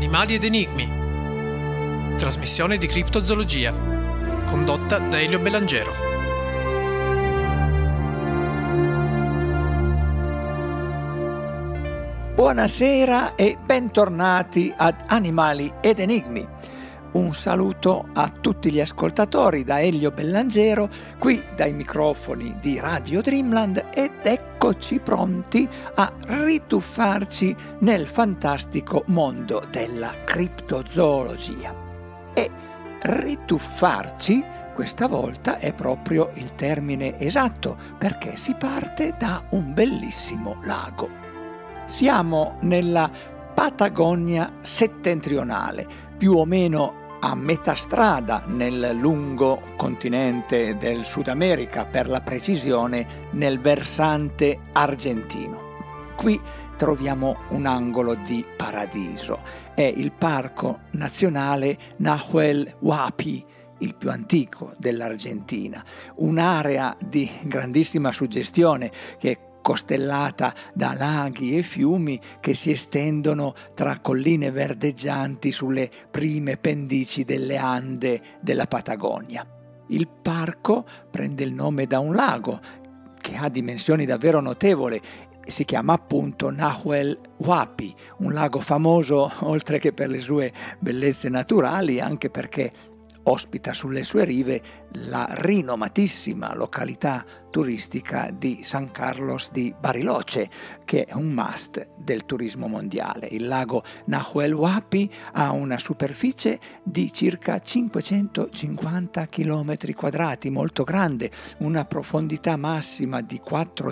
Animali ed enigmi. Trasmissione di criptozoologia, condotta da Elio Bellangero. Buonasera e bentornati ad Animali ed enigmi. Un saluto a tutti gli ascoltatori da Elio Bellangero, qui dai microfoni di Radio Dreamland, ed eccoci pronti a rituffarci nel fantastico mondo della criptozoologia. E rituffarci questa volta è proprio il termine esatto, perché si parte da un bellissimo lago. Siamo nella Patagonia settentrionale, più o meno a metà strada nel lungo continente del Sud America, per la precisione nel versante argentino. Qui troviamo un angolo di paradiso, è il Parco Nazionale Nahuel Huapi, il più antico dell'Argentina, un'area di grandissima suggestione che è costellata da laghi e fiumi che si estendono tra colline verdeggianti sulle prime pendici delle Ande della Patagonia. Il parco prende il nome da un lago che ha dimensioni davvero notevoli. Si chiama appunto Nahuel Huapi, un lago famoso oltre che per le sue bellezze naturali, anche perché ospita sulle sue rive la rinomatissima località turistica di San Carlos di Bariloche, che è un must del turismo mondiale. Il lago Nahuel Huapi ha una superficie di circa 550 km quadrati, molto grande, una profondità massima di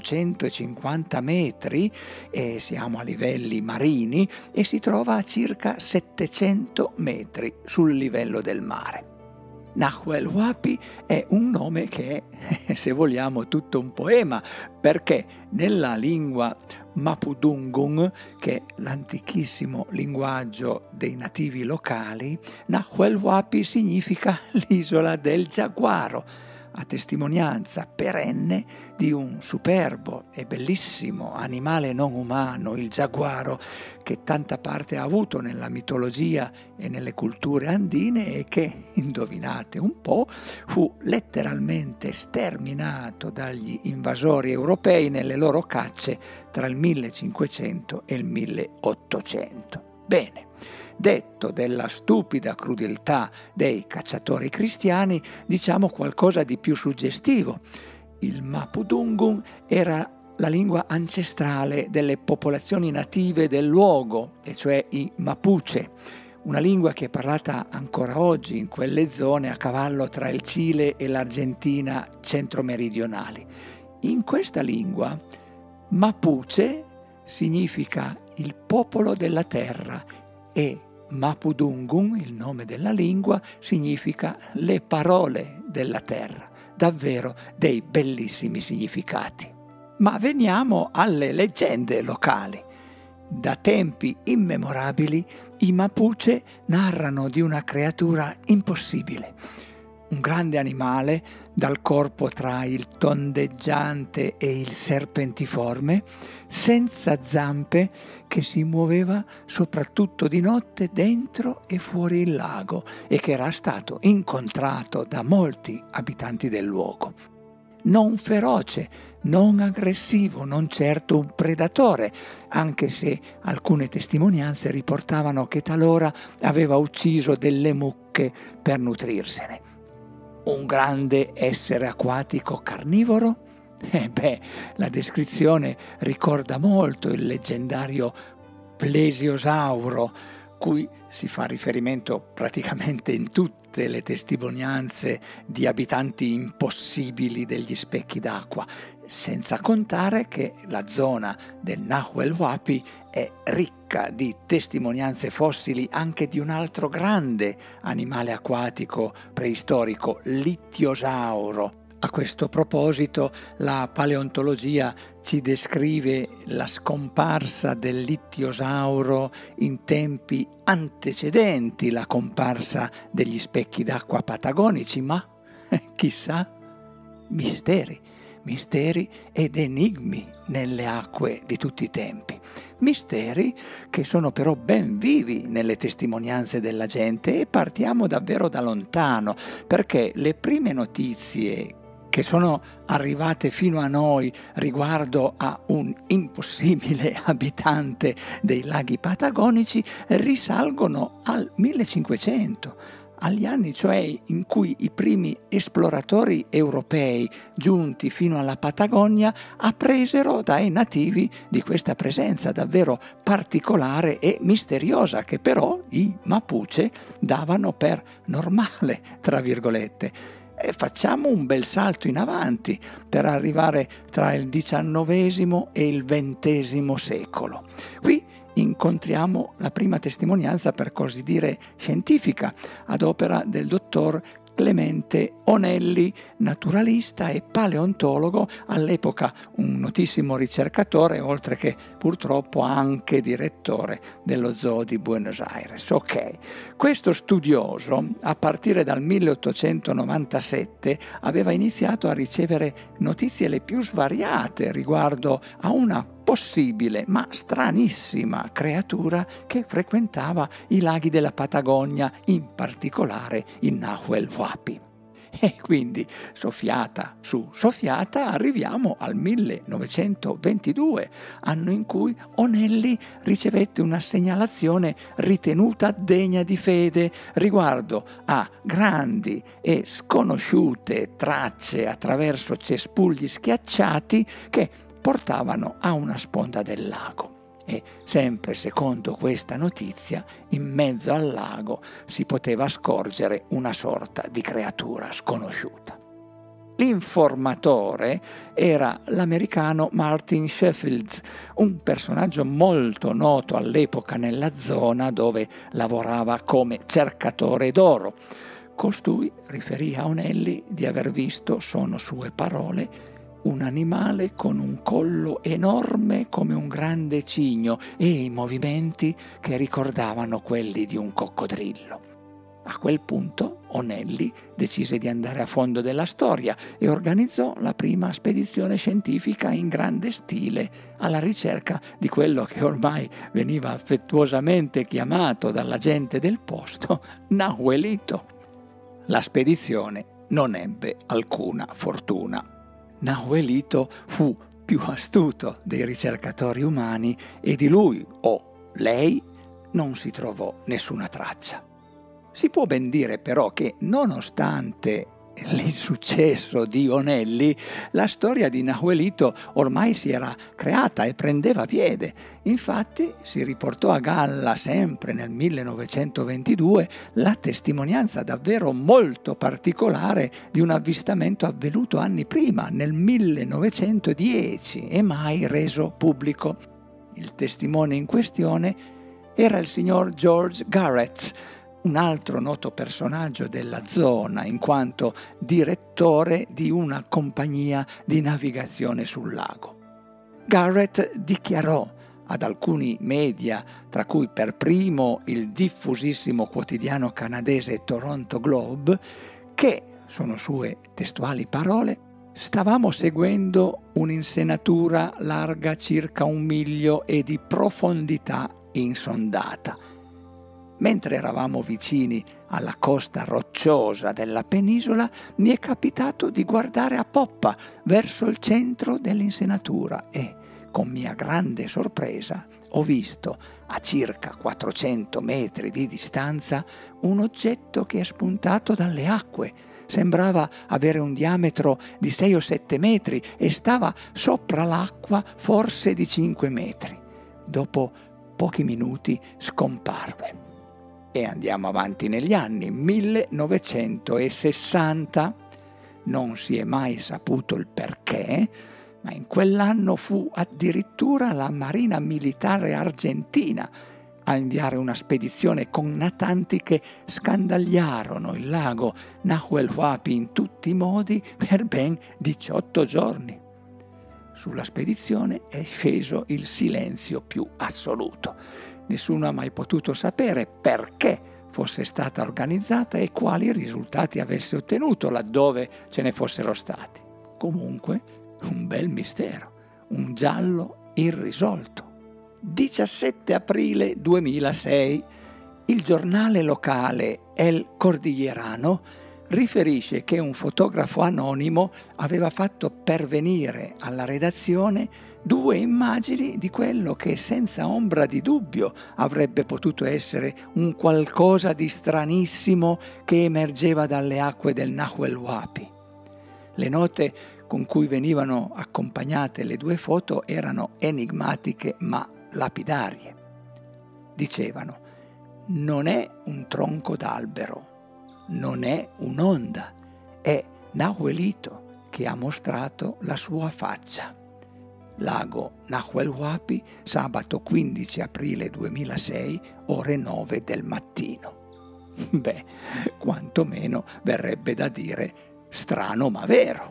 450 metri, e siamo a livelli marini, e si trova a circa 700 metri sul livello del mare. Nahuel Huapi è un nome che è, se vogliamo, tutto un poema, perché nella lingua Mapudungun, che è l'antichissimo linguaggio dei nativi locali, Nahuel Huapi significa l'isola del giaguaro, a testimonianza perenne di un superbo e bellissimo animale non umano, il giaguaro, che tanta parte ha avuto nella mitologia e nelle culture andine e che, indovinate un po', fu letteralmente sterminato dagli invasori europei nelle loro cacce tra il 1500 e il 1800. Bene. Detto della stupida crudeltà dei cacciatori cristiani, diciamo qualcosa di più suggestivo. Il Mapudungun era la lingua ancestrale delle popolazioni native del luogo, e cioè i Mapuche, una lingua che è parlata ancora oggi in quelle zone a cavallo tra il Cile e l'Argentina centro-meridionali. In questa lingua, Mapuche significa il popolo della terra e Mapudungun, il nome della lingua, significa le parole della terra. Davvero dei bellissimi significati. Ma veniamo alle leggende locali. Da tempi immemorabili i Mapuche narrano di una creatura impossibile. Un grande animale dal corpo tra il tondeggiante e il serpentiforme, senza zampe, che si muoveva soprattutto di notte dentro e fuori il lago e che era stato incontrato da molti abitanti del luogo. Non feroce, non aggressivo, non certo un predatore, anche se alcune testimonianze riportavano che talora aveva ucciso delle mucche per nutrirsene. Un grande essere acquatico carnivoro? La descrizione ricorda molto il leggendario plesiosauro, cui si fa riferimento praticamente in tutte le testimonianze di abitanti impossibili degli specchi d'acqua, senza contare che la zona del Nahuel Huapi è ricca di testimonianze fossili anche di un altro grande animale acquatico preistorico, l'Ittiosauro. A questo proposito, la paleontologia ci descrive la scomparsa dell'Ittiosauro in tempi antecedenti la comparsa degli specchi d'acqua patagonici, ma chissà, misteri misteri ed enigmi nelle acque di tutti i tempi. Misteri che sono però ben vivi nelle testimonianze della gente, e partiamo davvero da lontano, perché le prime notizie che sono arrivate fino a noi riguardo a un impossibile abitante dei laghi patagonici risalgono al 1500, agli anni cioè in cui i primi esploratori europei giunti fino alla Patagonia appresero dai nativi di questa presenza davvero particolare e misteriosa, che però i Mapuche davano per normale, tra virgolette. E facciamo un bel salto in avanti per arrivare tra il XIX e il XX secolo. Qui incontriamo la prima testimonianza, per così dire, scientifica, ad opera del dottor Clemente Onelli, naturalista e paleontologo, all'epoca un notissimo ricercatore, oltre che purtroppo anche direttore dello Zoo di Buenos Aires. Ok, questo studioso, a partire dal 1897, aveva iniziato a ricevere notizie le più svariate riguardo a una possibile ma stranissima creatura che frequentava i laghi della Patagonia, in particolare il Nahuel Huapi. E quindi, soffiata su soffiata, arriviamo al 1922, anno in cui Onelli ricevette una segnalazione ritenuta degna di fede riguardo a grandi e sconosciute tracce attraverso cespugli schiacciati che portavano a una sponda del lago. E sempre secondo questa notizia, in mezzo al lago si poteva scorgere una sorta di creatura sconosciuta. L'informatore era l'americano Martin Sheffield, un personaggio molto noto all'epoca nella zona dove lavorava come cercatore d'oro. Costui riferì a Onelli di aver visto, sono sue parole, un animale con un collo enorme come un grande cigno e i movimenti che ricordavano quelli di un coccodrillo. A quel punto Onelli decise di andare a fondo della storia e organizzò la prima spedizione scientifica in grande stile alla ricerca di quello che ormai veniva affettuosamente chiamato dalla gente del posto Nahuelito. La spedizione non ebbe alcuna fortuna. Nahuelito fu più astuto dei ricercatori umani e di lui o lei non si trovò nessuna traccia. Si può ben dire però che, nonostante l'insuccesso di Onelli, la storia di Nahuelito ormai si era creata e prendeva piede. Infatti si riportò a galla sempre nel 1922 la testimonianza davvero molto particolare di un avvistamento avvenuto anni prima, nel 1910, e mai reso pubblico. Il testimone in questione era il signor George Garrett, un altro noto personaggio della zona, in quanto direttore di una compagnia di navigazione sul lago. Garrett dichiarò ad alcuni media, tra cui per primo il diffusissimo quotidiano canadese Toronto Globe, che, sono sue testuali parole, stavamo seguendo un'insenatura larga circa 1 miglio e di profondità insondata. Mentre eravamo vicini alla costa rocciosa della penisola, mi è capitato di guardare a poppa verso il centro dell'insenatura e, con mia grande sorpresa, ho visto a circa 400 metri di distanza un oggetto che è spuntato dalle acque. Sembrava avere un diametro di 6 o 7 metri e stava sopra l'acqua forse di 5 metri. Dopo pochi minuti scomparve. E andiamo avanti negli anni. 1960, non si è mai saputo il perché, ma in quell'anno fu addirittura la Marina Militare Argentina a inviare una spedizione con natanti che scandagliarono il lago Nahuel Huapi in tutti i modi per ben 18 giorni. Sulla spedizione è sceso il silenzio più assoluto. Nessuno ha mai potuto sapere perché fosse stata organizzata e quali risultati avesse ottenuto laddove ce ne fossero stati. Comunque, Un bel mistero, un giallo irrisolto. 17 aprile 2006, il giornale locale El Cordillerano riferisce che un fotografo anonimo aveva fatto pervenire alla redazione 2 immagini di quello che senza ombra di dubbio avrebbe potuto essere un qualcosa di stranissimo che emergeva dalle acque del Nahuel Huapi. Le note con cui venivano accompagnate le 2 foto erano enigmatiche ma lapidarie. Dicevano: non è un tronco d'albero, non è un'onda, è Nahuelito che ha mostrato la sua faccia. Lago Nahuel Huapi, sabato 15 aprile 2006, ore 9 del mattino. Beh, quantomeno verrebbe da dire strano ma vero.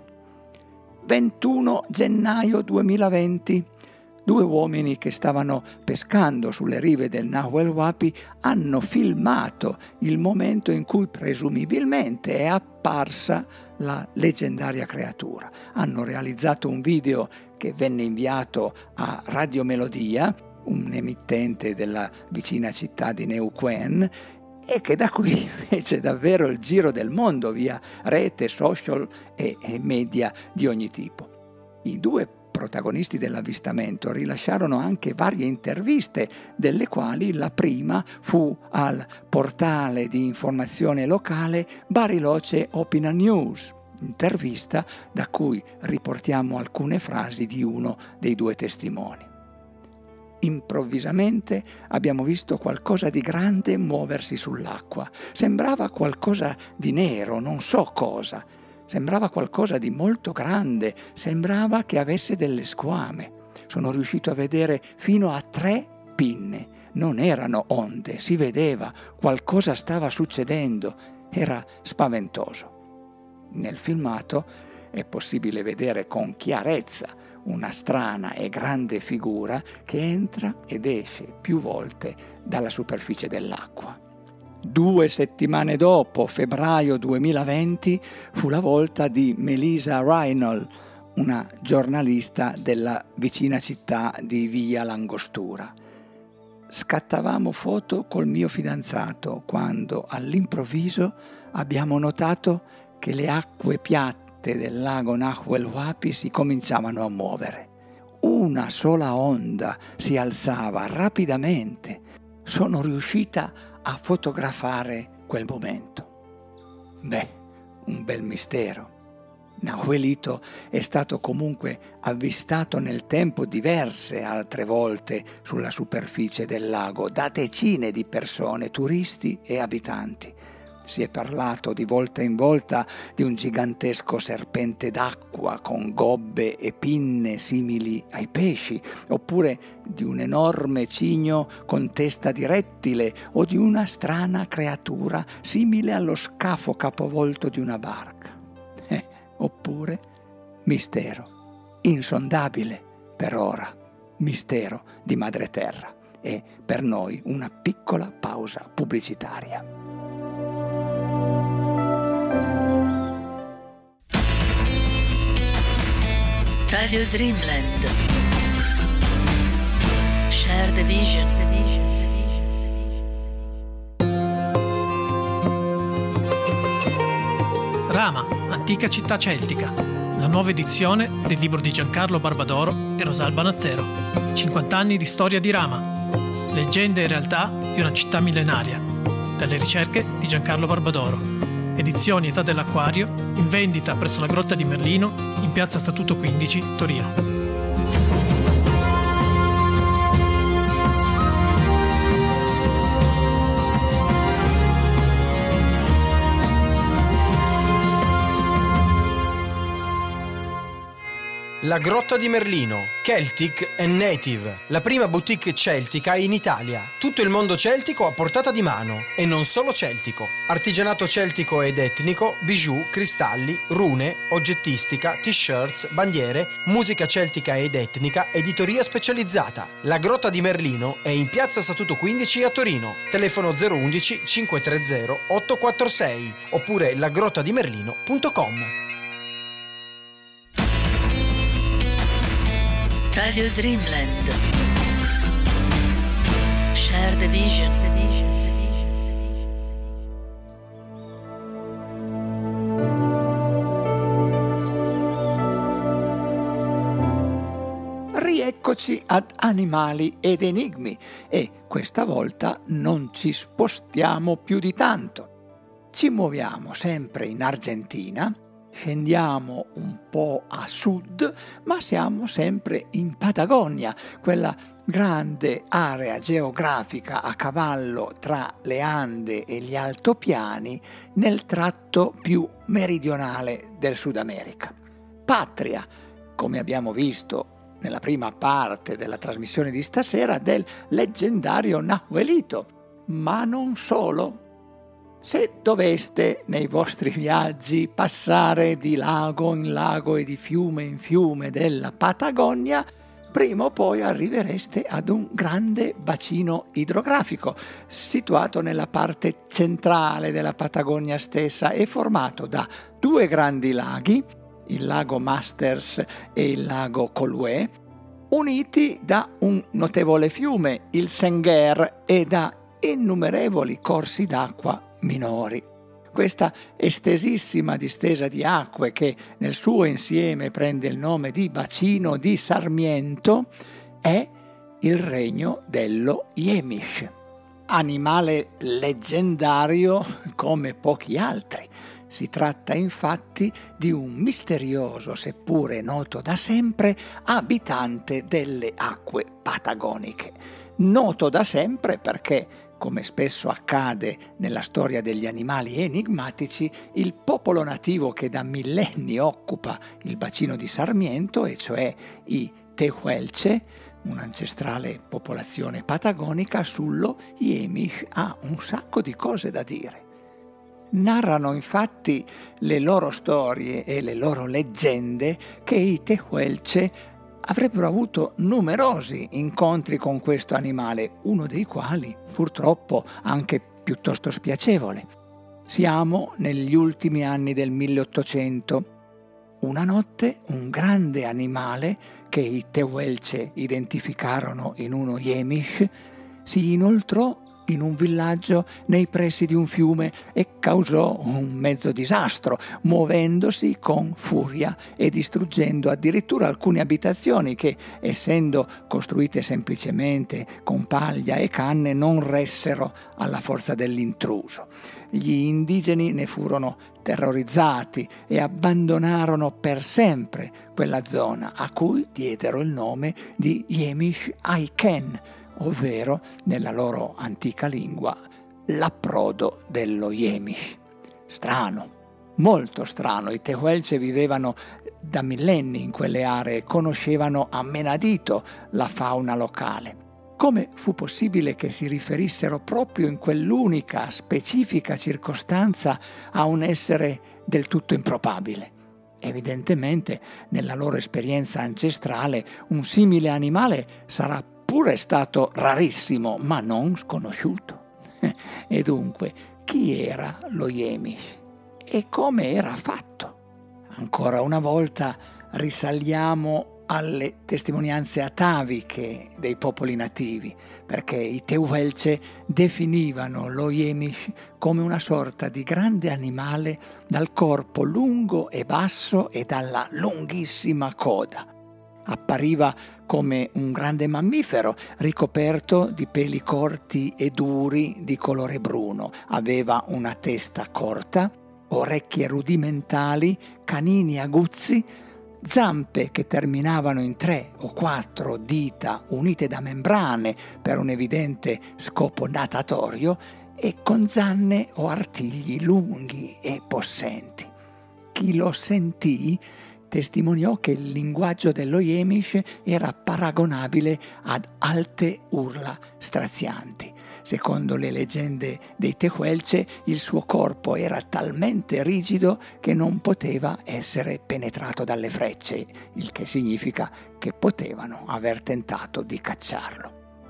21 gennaio 2020. 2 uomini che stavano pescando sulle rive del Nahuel Huapi hanno filmato il momento in cui presumibilmente è apparsa la leggendaria creatura. Hanno realizzato un video che venne inviato a Radio Melodia, un emittente della vicina città di Neuquén, e che da qui fece davvero il giro del mondo via rete, social e media di ogni tipo. I 2 protagonisti dell'avvistamento rilasciarono anche varie interviste, delle quali la prima fu al portale di informazione locale Bariloche Opinion News, intervista da cui riportiamo alcune frasi di uno dei 2 testimoni. Improvvisamente abbiamo visto qualcosa di grande muoversi sull'acqua. Sembrava qualcosa di nero, non so cosa. Sembrava qualcosa di molto grande, sembrava che avesse delle squame. Sono riuscito a vedere fino a 3 pinne. Non erano onde, si vedeva, qualcosa stava succedendo. Era spaventoso. Nel filmato è possibile vedere con chiarezza una strana e grande figura che entra ed esce più volte dalla superficie dell'acqua. 2 settimane dopo, febbraio 2020, fu la volta di Melissa Reinhold, una giornalista della vicina città di Villa Langostura. Scattavamo foto col mio fidanzato quando all'improvviso abbiamo notato che le acque piatte del lago Nahuel Huapi si cominciavano a muovere. Una sola onda si alzava rapidamente. Sono riuscita a fotografare quel momento. Beh, un bel mistero. Nahuelito è stato comunque avvistato nel tempo diverse altre volte sulla superficie del lago da decine di persone, turisti e abitanti. Si è parlato di volta in volta di un gigantesco serpente d'acqua con gobbe e pinne simili ai pesci, oppure di un enorme cigno con testa di rettile o di una strana creatura simile allo scafo capovolto di una barca. Oppure mistero, insondabile per ora, mistero di Madre Terra. E per noi una piccola pausa pubblicitaria. Radio Dreamland. Share the vision. Rama, antica città celtica. La nuova edizione del libro di Giancarlo Barbadoro e Rosalba Nattero. 50 anni di storia di Rama. Leggende e realtà di una città millenaria. Dalle ricerche di Giancarlo Barbadoro. Edizioni Età dell'Acquario, in vendita presso la Grotta di Merlino, in piazza Statuto 15, Torino. La Grotta di Merlino, Celtic and Native, la prima boutique celtica in Italia. Tutto il mondo celtico a portata di mano, e non solo celtico. Artigianato celtico ed etnico, bijou, cristalli, rune, oggettistica, t-shirts, bandiere, musica celtica ed etnica, editoria specializzata. La Grotta di Merlino è in piazza Statuto 15 a Torino. Telefono 011 530 846 oppure lagrottadimerlino.com. Radio Dreamland. Share the vision. Rieccoci ad Animali ed Enigmi e questa volta non ci spostiamo più di tanto. Ci muoviamo sempre in Argentina, scendiamo un po' a sud, ma siamo sempre in Patagonia, quella grande area geografica a cavallo tra le Ande e gli altopiani nel tratto più meridionale del Sud America. Patria, come abbiamo visto nella prima parte della trasmissione di stasera, del leggendario Nahuelito, ma non solo. Se doveste nei vostri viaggi passare di lago in lago e di fiume in fiume della Patagonia, prima o poi arrivereste ad un grande bacino idrografico situato nella parte centrale della Patagonia stessa e formato da due grandi laghi, il lago Masters e il lago Colue, uniti da un notevole fiume, il Senguer, e da innumerevoli corsi d'acqua minori. Questa estesissima distesa di acque, che nel suo insieme prende il nome di bacino di Sarmiento, è il regno dello Yemish, animale leggendario come pochi altri. Si tratta infatti di un misterioso, seppure noto da sempre, abitante delle acque patagoniche. Noto da sempre perché, come spesso accade nella storia degli animali enigmatici, il popolo nativo che da millenni occupa il bacino di Sarmiento, e cioè i Tehuelche, un'ancestrale popolazione patagonica, sullo Yemish ha un sacco di cose da dire. Narrano infatti le loro storie e le loro leggende che i Tehuelche avrebbero avuto numerosi incontri con questo animale, uno dei quali purtroppo anche piuttosto spiacevole. Siamo negli ultimi anni del 1800. Una notte un grande animale che i Tehuelche identificarono in uno Yemish si inoltrò in un villaggio nei pressi di un fiume e causò un mezzo disastro, muovendosi con furia e distruggendo addirittura alcune abitazioni che, essendo costruite semplicemente con paglia e canne, non ressero alla forza dell'intruso. Gli indigeni ne furono terrorizzati e abbandonarono per sempre quella zona, a cui diedero il nome di Yemish Aiken, ovvero, nella loro antica lingua, l'approdo dello Yemish. Strano, molto strano. I Tehuelche vivevano da millenni in quelle aree, conoscevano a menadito la fauna locale. Come fu possibile che si riferissero proprio in quell'unica, specifica circostanza a un essere del tutto improbabile? Evidentemente, nella loro esperienza ancestrale, un simile animale sarà pure stato rarissimo, ma non sconosciuto. E dunque, chi era lo Yemish? E come era fatto? Ancora una volta risaliamo alle testimonianze ataviche dei popoli nativi, perché i Tehuelche definivano lo Yemish come una sorta di grande animale dal corpo lungo e basso e dalla lunghissima coda. Appariva come un grande mammifero ricoperto di peli corti e duri di colore bruno. Aveva una testa corta, orecchie rudimentali, canini aguzzi, zampe che terminavano in 3 o 4 dita unite da membrane per un evidente scopo natatorio e con zanne o artigli lunghi e possenti. Chi lo sentì testimoniò che il linguaggio dello Yemish era paragonabile ad alte urla strazianti. Secondo le leggende dei Tehuelche, il suo corpo era talmente rigido che non poteva essere penetrato dalle frecce, il che significa che potevano aver tentato di cacciarlo.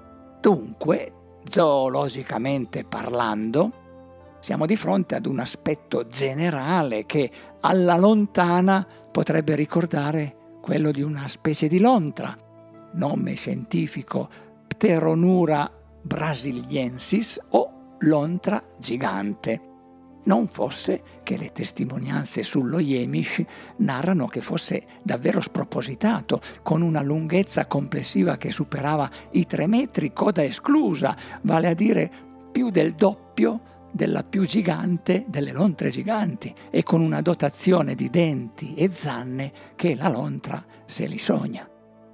Dunque, zoologicamente parlando, siamo di fronte ad un aspetto generale che alla lontana potrebbe ricordare quello di una specie di lontra, nome scientifico Pteronura brasiliensis o lontra gigante. Non fosse che le testimonianze sullo Jemisch narrano che fosse davvero spropositato, con una lunghezza complessiva che superava i 3 metri, coda esclusa, vale a dire più del doppio della più gigante delle lontre giganti, e con una dotazione di denti e zanne che la lontra se li sogna.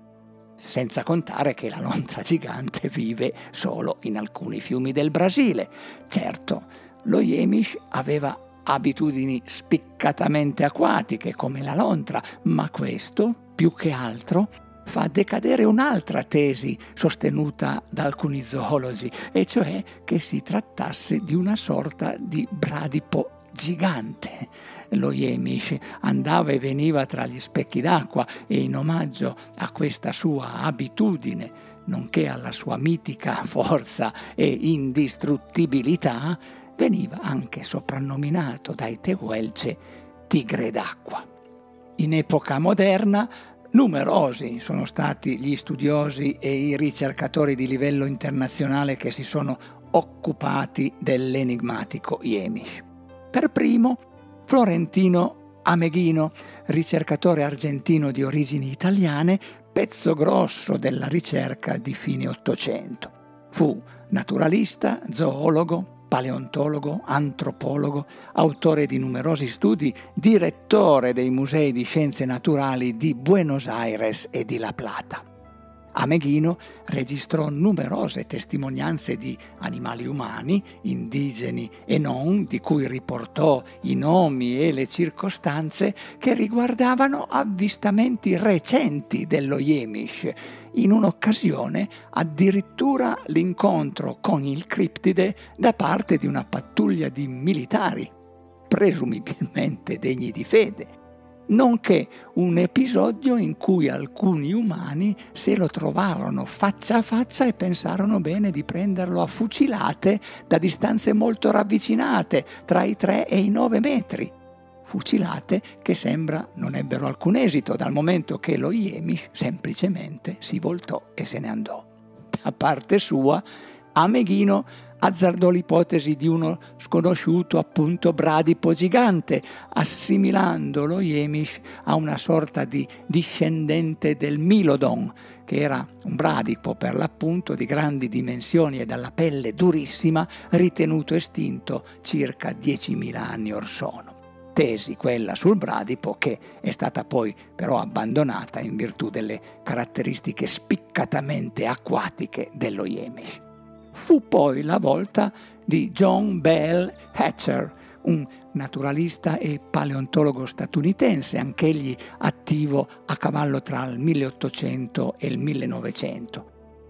Senza contare che la lontra gigante vive solo in alcuni fiumi del Brasile. Certo, lo Jemisch aveva abitudini spiccatamente acquatiche come la lontra, ma questo, più che altro, fa decadere un'altra tesi sostenuta da alcuni zoologi, e cioè che si trattasse di una sorta di bradipo gigante. Lo Jemisch andava e veniva tra gli specchi d'acqua e in omaggio a questa sua abitudine, nonché alla sua mitica forza e indistruttibilità, veniva anche soprannominato dai Tehuelche tigre d'acqua. In epoca moderna numerosi sono stati gli studiosi e i ricercatori di livello internazionale che si sono occupati dell'enigmatico Jemisch. Per primo Florentino Ameghino, ricercatore argentino di origini italiane, pezzo grosso della ricerca di fine Ottocento. Fu naturalista, zoologo, paleontologo, antropologo, autore di numerosi studi, direttore dei musei di scienze naturali di Buenos Aires e di La Plata. Ameghino registrò numerose testimonianze di animali umani, indigeni e non, di cui riportò i nomi e le circostanze, che riguardavano avvistamenti recenti dello Jemisch, in un'occasione addirittura l'incontro con il criptide da parte di una pattuglia di militari, presumibilmente degni di fede, nonché un episodio in cui alcuni umani se lo trovarono faccia a faccia e pensarono bene di prenderlo a fucilate da distanze molto ravvicinate, tra i 3 e i 9 metri. Fucilate che sembra non ebbero alcun esito, dal momento che lo Jemisch semplicemente si voltò e se ne andò. Da parte sua, Ameghino azzardò l'ipotesi di uno sconosciuto appunto bradipo gigante, assimilando lo Jemisch a una sorta di discendente del Milodon, che era un bradipo per l'appunto di grandi dimensioni e dalla pelle durissima, ritenuto estinto circa 10.000 anni or sono. Tesi quella sul bradipo che è stata poi però abbandonata in virtù delle caratteristiche spiccatamente acquatiche dello Jemisch. Fu poi la volta di John Bell Hatcher, un naturalista e paleontologo statunitense, anch'egli attivo a cavallo tra il 1800 e il 1900.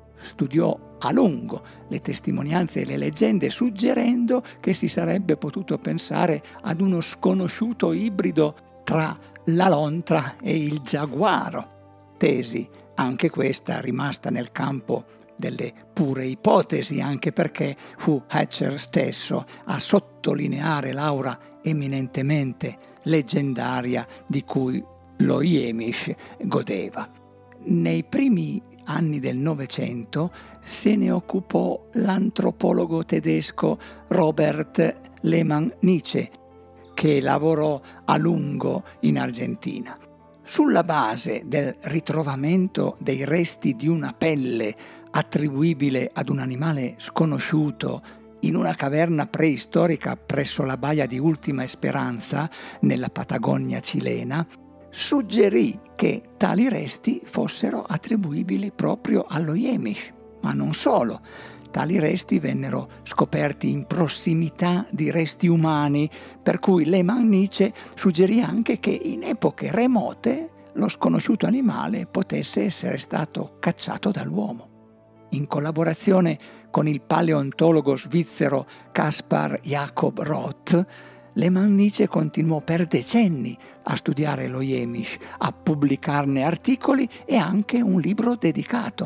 Studiò a lungo le testimonianze e le leggende, suggerendo che si sarebbe potuto pensare ad uno sconosciuto ibrido tra la lontra e il giaguaro. Tesi, anche questa, rimasta nel campo delle pure ipotesi, anche perché fu Hatcher stesso a sottolineare l'aura eminentemente leggendaria di cui lo Jemisch godeva. Nei primi anni del Novecento se ne occupò l'antropologo tedesco Robert Lehmann-Nitsche, che lavorò a lungo in Argentina. Sulla base del ritrovamento dei resti di una pelle attribuibile ad un animale sconosciuto in una caverna preistorica presso la baia di Ultima Esperanza, nella Patagonia cilena, suggerì che tali resti fossero attribuibili proprio allo Jemisch, ma non solo. Tali resti vennero scoperti in prossimità di resti umani, per cui Lehmann-Nitsche suggerì anche che in epoche remote lo sconosciuto animale potesse essere stato cacciato dall'uomo. In collaborazione con il paleontologo svizzero Caspar Jakob Roth, Lehmann-Nitsche continuò per decenni a studiare lo Jemisch, a pubblicarne articoli e anche un libro dedicato,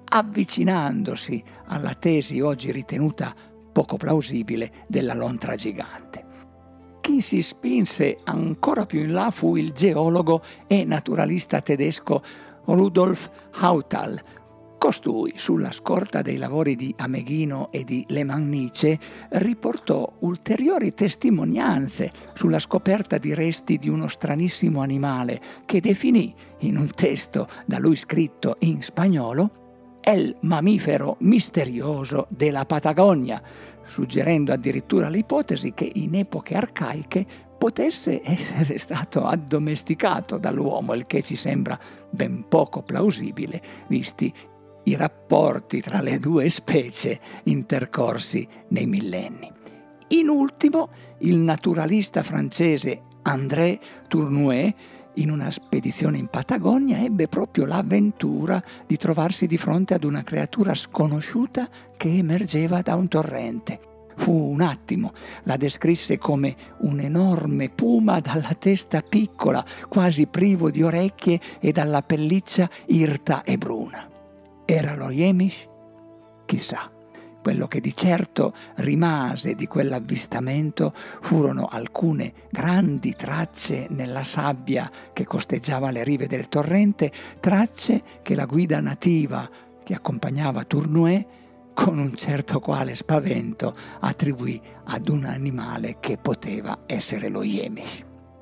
avvicinandosi alla tesi oggi ritenuta poco plausibile della lontra gigante. Chi si spinse ancora più in là fu il geologo e naturalista tedesco Rudolf Hauthal. Costui, sulla scorta dei lavori di Ameghino e di Le Manniche, riportò ulteriori testimonianze sulla scoperta di resti di uno stranissimo animale che definì, in un testo da lui scritto in spagnolo, el mammifero misterioso della Patagonia, suggerendo addirittura l'ipotesi che in epoche arcaiche potesse essere stato addomesticato dall'uomo, il che ci sembra ben poco plausibile, visti i rapporti tra le due specie intercorsi nei millenni. In ultimo, il naturalista francese André Tournois, in una spedizione in Patagonia, ebbe proprio l'avventura di trovarsi di fronte ad una creatura sconosciuta che emergeva da un torrente. Fu un attimo, la descrisse come un enorme puma dalla testa piccola, quasi privo di orecchie e dalla pelliccia irta e bruna. Era lo Yemish? Chissà. Quello che di certo rimase di quell'avvistamento furono alcune grandi tracce nella sabbia che costeggiava le rive del torrente, tracce che la guida nativa che accompagnava Tournois, con un certo quale spavento, attribuì ad un animale che poteva essere lo Yemish.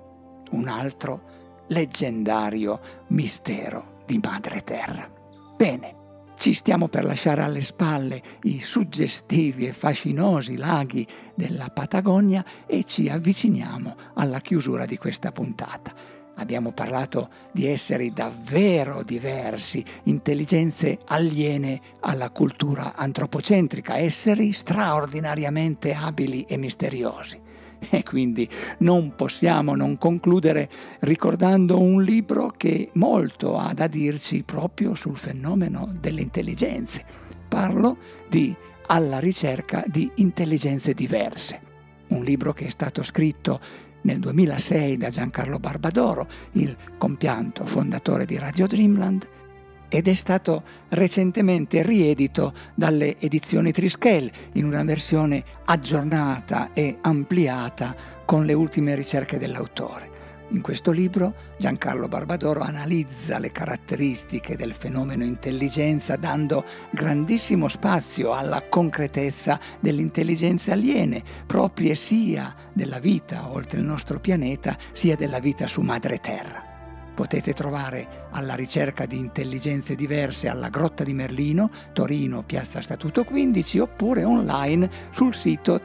Un altro leggendario mistero di Madre Terra. Bene. Ci stiamo per lasciare alle spalle i suggestivi e fascinosi laghi della Patagonia e ci avviciniamo alla chiusura di questa puntata. Abbiamo parlato di esseri davvero diversi, intelligenze aliene alla cultura antropocentrica, esseri straordinariamente abili e misteriosi. E quindi non possiamo non concludere ricordando un libro che molto ha da dirci proprio sul fenomeno delle intelligenze. Parlo di Alla ricerca di intelligenze diverse, un libro che è stato scritto nel 2006 da Giancarlo Barbadoro, il compianto fondatore di Radio Dreamland, ed è stato recentemente riedito dalle edizioni Triskel in una versione aggiornata e ampliata con le ultime ricerche dell'autore. In questo libro Giancarlo Barbadoro analizza le caratteristiche del fenomeno intelligenza, dando grandissimo spazio alla concretezza delle intelligenze aliene, proprie sia della vita oltre il nostro pianeta, sia della vita su Madre Terra. Potete trovare Alla ricerca di intelligenze diverse alla Grotta di Merlino, Torino, Piazza Statuto 15, oppure online sul sito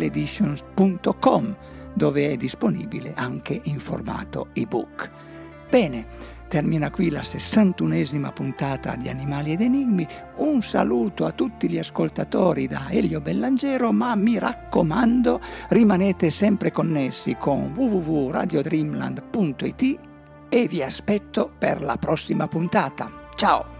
triskeleditions.com, dove è disponibile anche in formato ebook. Bene, termina qui la 61esima puntata di Animali ed Enigmi. Un saluto a tutti gli ascoltatori da Elio Bellangero, ma mi raccomando, rimanete sempre connessi con www.radiodreamland.it e vi aspetto per la prossima puntata. Ciao!